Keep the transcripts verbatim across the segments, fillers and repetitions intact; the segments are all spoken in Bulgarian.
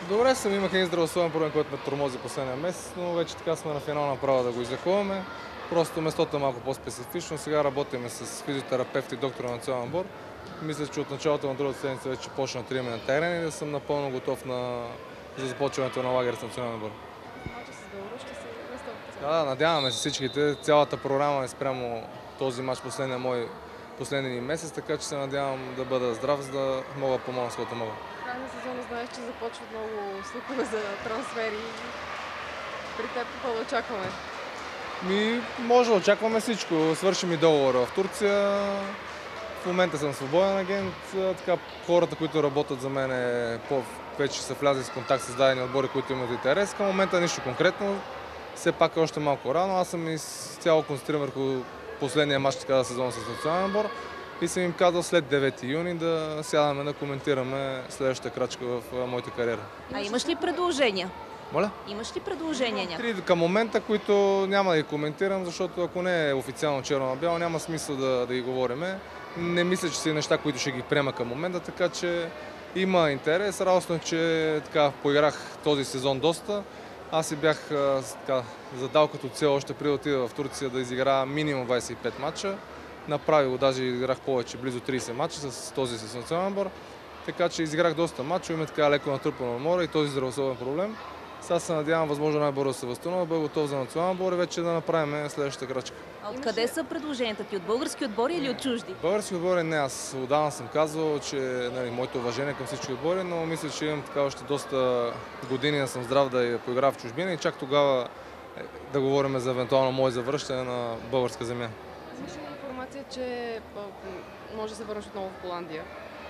Добре съм, имах един здравословен проблем, който ме тормози последния месец, но вече така сме на финал направо да го излекуваме. Просто местото е малко по-специфично. Сега работим с физиотерапевт и доктор на национален отбор. Мисля, че от началото на другата седмица вече почна да на терен и да съм напълно готов на... за започването на лагер с национален отбор. Мача с Беларус ще се настъпи. Да, надяваме се всичките. Цялата програма е спрямо този мач, последния мой последния ни месец, така че се надявам да бъда здрав, за да мога да помогна с което мога. Край на сезона знаеш, че започват много слухове за трансфери. При теб какво да очакваме? Ми, може да очакваме всичко. Свършим и договора в Турция. В момента съм свободен агент. Така, хората, които работят за мен, е по- вече са влязли в контакт с дадени отбори, които имат интерес. Към момента нищо конкретно. Все пак е още малко рано. Аз съм изцяло концентриран върху последния мач така да сезон с национален отбор. И съм им казал след девети юни да сядаме да коментираме следващата крачка в моята кариера. А имаш ли предложения? Моля? Имаш ли предложения някакви? Три към момента, които няма да ги коментирам, защото ако не е официално черно на бяло, няма смисъл да, да ги говориме. Не мисля, че са неща, които ще ги приема към момента, така че има интерес. Радостно е, че така, поиграх този сезон доста. Аз си бях така, задал като цел още преди да отида в Турция да изиграя минимум двадесет и пет мача. Направи го, даже играх повече, близо тридесет мача с този с национален отбор. Така че изиграх доста мача, има така леко натрупано море и този здравословен проблем. Сега се надявам възможно най-бързо да се възстановя, да бъда готов за национален отбор и вече да направим следващата крачка. А откъде са предложенията ти? От български отбори или от чужди? Български отбори не, аз отдавна съм казвал, че нали, моето уважение към всички отбори, но мисля, че имам така още доста години да съм здрав да я поиграя в чужбина и чак тогава да говорим за евентуално мое завръщане на българска земя. Имаш ли информация, че може да се върнеш отново в Холандия?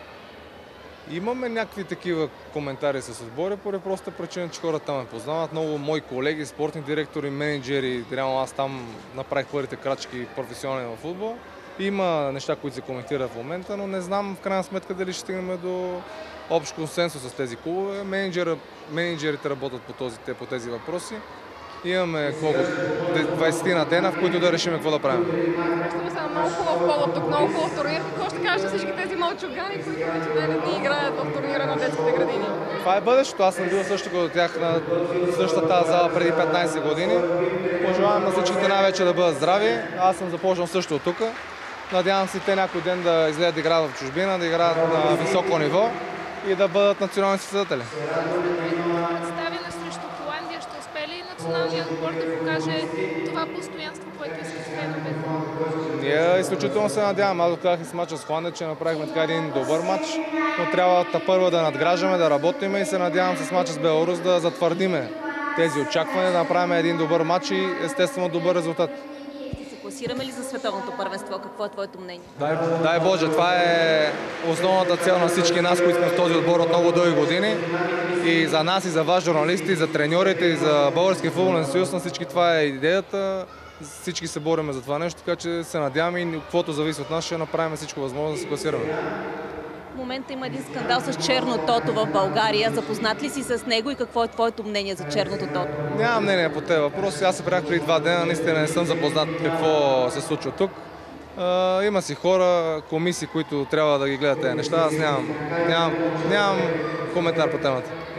Имаме някакви такива коментари с отбори, поради проста причина, че хората там ме познават. Много мои колеги, спортни директори, менеджери, реално аз там направих първите крачки професионални в футбол. Има неща, които се коментират в момента, но не знам в крайна сметка дали ще стигнем до общ консенсус с тези клубове. Менеджерите работят по, този, по тези въпроси. Имаме двадесет на дена, в които да решим какво да правим. Връщаме се на много хубав пол, тук много хубав турнир. Какво ще кажеш за всички тези малчугани, които вече девет дни играят в турнира на детските градини? Това е бъдещето. Аз съм бил също като тях на същата тази зала преди петнадесет години. Пожелавам на всичките най-вече да бъдат здрави. Аз съм започнал също от тук. Надявам се те някой ден да излезат да играят в чужбина, да играят на високо ниво и да бъдат национални състезатели. Националният отбор да покаже това постоянство, което искат феновете? Ние изключително се надявам. Аз доказах и с мача с Холандия, че направихме така един добър матч, но трябва първо да надграждаме, да работиме и се надявам с мача с Беларус да затвърдиме тези очаквания, да направим един добър матч и естествено добър резултат. Ще се класираме ли за световното първенство? Какво е твоето мнение? Дай, дай Боже, това е основната цел на всички нас, които сме в този отбор от много дълги години. И за нас, и за вас, журналисти, и за треньорите, и за Българския футболен съюз, на всички това е идеята. Всички се бориме за това нещо, така че се надяваме и каквото зависи от нас, ще направим всичко възможно да се класираме. В момента има един скандал с черно тото в България. Запознат ли си с него и какво е твоето мнение за черното тото? Нямам мнение по тези въпроси. Аз се бях преди два дена, наистина не съм запознат какво се случва тук. Uh, има си хора, комисии, които трябва да ги гледат тези неща. Аз нямам, нямам, нямам коментар по темата.